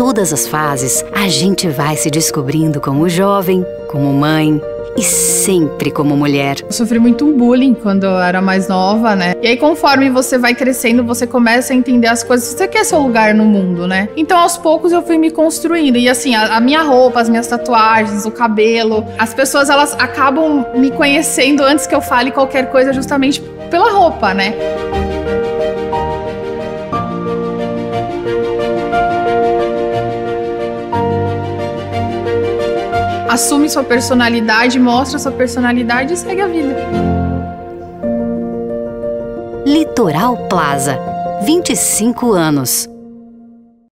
todas as fases, a gente vai se descobrindo como jovem, como mãe e sempre como mulher. Eu sofri muito bullying quando eu era mais nova, né? E aí, conforme você vai crescendo, você começa a entender as coisas. Você quer seu lugar no mundo, né? Então, aos poucos, eu fui me construindo. E assim, a minha roupa, as minhas tatuagens, o cabelo, as pessoas, elas acabam me conhecendo antes que eu fale qualquer coisa justamente pela roupa, né? Assume sua personalidade, mostra sua personalidade e segue a vida. Litoral Plaza, 25 anos.